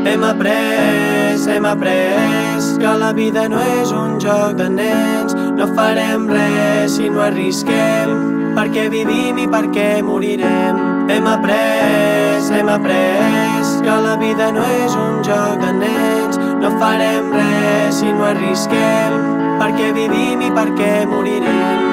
Hem après que la vida no és un joc de nens. No farem res si no arrisquem, perquè vivim i perquè morirem. Hem après que la vida no és un joc de nens. No farem res si no arrisquem, perquè vivim i perquè morirem.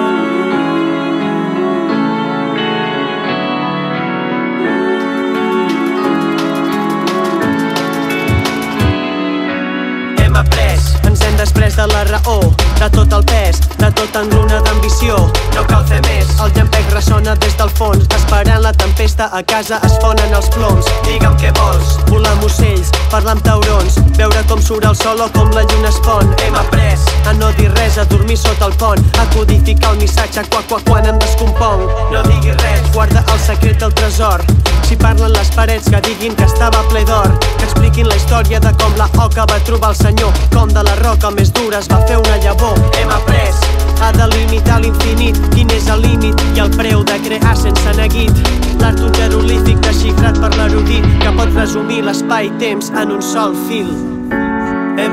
Ens hem després de la raó, de tot el pes, de tot engruna d'ambició. No cal fer més. El llampec ressona des del fons, esperant la tempesta, a casa es fonen els ploms. Digue'm què vols. Volar amb ocells, parlar amb taurons, veure com surt el sol o com la lluna es pon. Hem après a no dir res, a dormir sota el pont, a codificar el missatge quan em descomponc. No diguis res, guarda el secret del tresor. Si parlen les parets, que diguin que estava ple d'or, que expliquin la història de com la oca va trobar el senyor, com de la roca més dura es va fer una llavor. Hem après a delimitar l'infinit, quin és el límit i el preu de crear sense neguit. L'art un jeroglífic desxifrat per l'erudit, que pot resumir l'espai-temps en un sol fil. Hem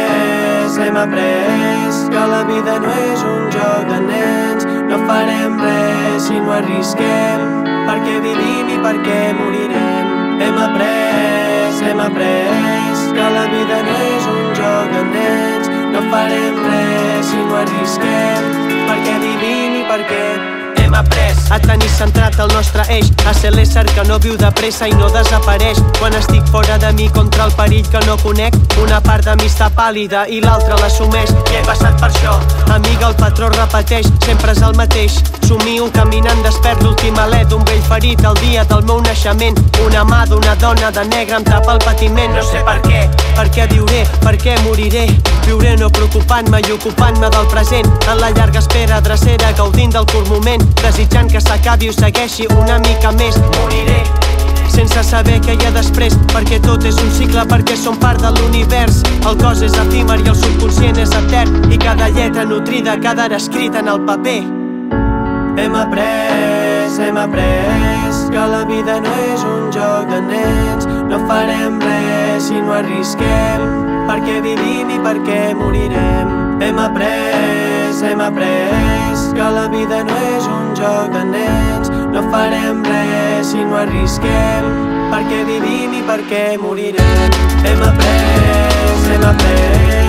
après que la vida no és un joc de nens. No farem res si no arrisquem, perquè vivim i perquè morirem. Hem après que la vida no és un joc de nens. No farem res si no arrisquem, perquè vivim i perquè hem après a tenir centrat el nostre eix, a ser l'ésser que no viu de pressa i no desapareix. Quan estic fora de mi contra el perill que no conec, una part de mi està pàl·lida i l'altra l'assumeix. I he passat per això. Amiga, el patró repeteix, sempre és el mateix. Somio caminant despert l'últim alè d'un vell ferit el dia del meu naixement. Una mà d'una dona de negre em tapa el patiment. No sé per què viuré, per què moriré. Viuré no preocupant-me i ocupant-me del present, en la llarga espera drecera, gaudint del curt moment, desitjant que s'acabi o segueixi una mica més. Moriré sense saber què hi ha després, perquè tot és un cicle, perquè som part de l'univers. El cos és efímer i el subconscient és etern, i cada lletra nutrida quedarà escrita en el paper. Hem après que la vida no és un joc de nens. No farem res si no arrisquem, perquè vivim i perquè morirem. Hem après que la vida no és un joc de nens. No farem res si no arrisquem, perquè vivim i perquè morirem. Hem après